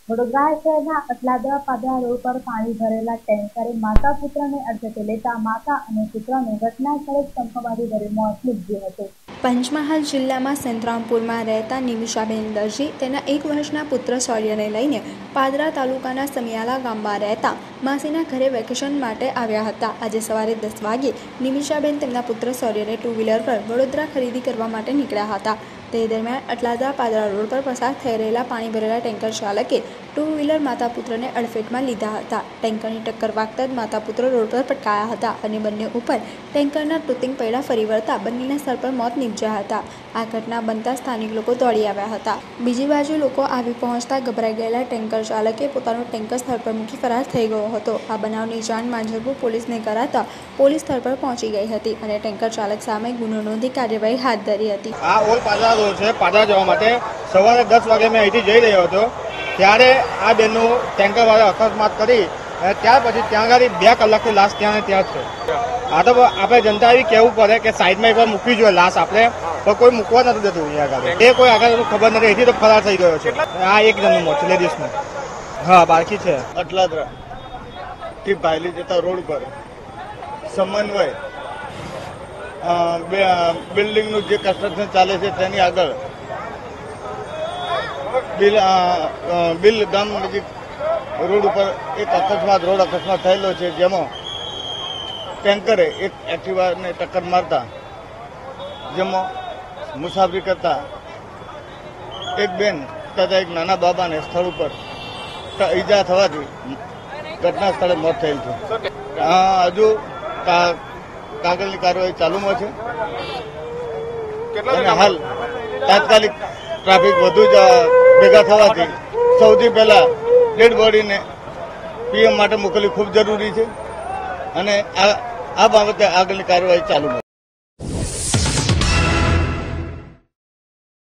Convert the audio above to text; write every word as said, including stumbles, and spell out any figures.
વડોદરા શહેરના અટલાદરા પાદરા રોડ પર પાણી ભરેલા ટેન્કરે માતા પુત્રને અડફેટે લેતા માતા અને પુત્રનું ઘટના સ્થળે કંપનવાદી ભર્યું મોત નીપજ્યું હતું। પંચમહાલ જિલ્લામાં સંતરામપુરમાં રહેતા નિમિષાબેન દરજી તેના એક વર્ષના પુત્ર શૌર્યને લઈને પાદરા તાલુકાના સમિયાલા ગામમાં રહેતા માસીના ઘરે વેકેશન માટે આવ્યા હતા। આજે સવારે દસ વાગે નિમિષાબેન તેમના પુત્ર શૌર્યને ટુ વ્હીલર પર વડોદરા ખરીદી કરવા માટે નીકળ્યા હતા। તે દરમિયાન અટલાદરા પાદરા રોડ પર પસાર થઈ રહેલા પાણી ભરેલા ટેન્કર ચાલકે ટુ વ્હીલર માતા પુત્રને અડફેટમાં લીધા હતા। ટેન્કરની ટક્કર વાગતા જ માતા પુત્ર રોડ પર પટકાયા હતા અને બંને ઉપર ટેન્કરના તૂતિંગ પૈડા ફરી વળતા બંનેના સ્થળ પર મોત નીપજ્યા હતા। આ ઘટના બનતા સ્થાનિક લોકો દોડી આવ્યા હતા। બીજી બાજુ લોકો આવી પહોંચતા ગભરાઈ ગયેલા ટેન્કર ચાલકે પોતાનું ટેન્કર સ્થળ પર મૂકી ફરાર થઈ ગયો હતો। આ બનાવની જાણ માંજલપુર પોલીસને કરાતા પોલીસ સ્થળ પર પહોંચી ગઈ હતી અને ટેન્કર ચાલક સામે ગુનો નોંધી કાર્યવાહી હાથ ધરી હતી। આ ઓલ પાદરા રોડ છે। પાદરા જવા માટે સવારે દસ વાગે મેં અહીંથી જઈ રહ્યો હતો ત્યારે આ બેનનું ટેન્કર વાળા અકસ્માત કરી ત્યાર પછી ત્યાં આગળ બે કલાકથી લાશ ત્યાં ત્યાં છે। આ તો આપણે જનતા એવી કહેવું પડે કે સાઈડમાં એકવાર મૂકવી જોઈએ લાશ, આપણે પણ કોઈ મૂકવા નથી દેતું અહીંયા આગળ। એ કોઈ આગળ ખબર નથી, અહીંથી તો ફરાર થઈ ગયો છે। આ એક જણનું મોત છે, લેડીઝનું। હા, બાળકી છે। અટલાદરા થી ભાયલી જતા રોડ પર સમન્વય બિલ્ડિંગનું જે કન્સ્ટ્રક્શન ચાલે છે તેની આગળ બિલ બિલ ગામ નજીક રોડ ઉપર એક અકસ્માત રોડ અકસ્માત થયેલો છે, જેમાં ટેન્કરે એક એક્ટિવાને ટક્કર મારતા જેમાં મુસાફરી કરતા એક બેન તથા એક નાના બાબાને સ્થળ ઉપર ઈજા થવાથી ઘટના સ્થળે મોત થયેલ છે। હજુ કાગળની કાર્યવાહી ચાલુમાં છે અને હાલ તાત્કાલિક ટ્રાફિક વધુ જ ભેગા થવાથી સૌથી પહેલા ડેડ બોડીને પીએમ માટે મોકલવી ખૂબ જરૂરી છે અને આ આ બાબતે આગળની કાર્યવાહી ચાલુમાં છે।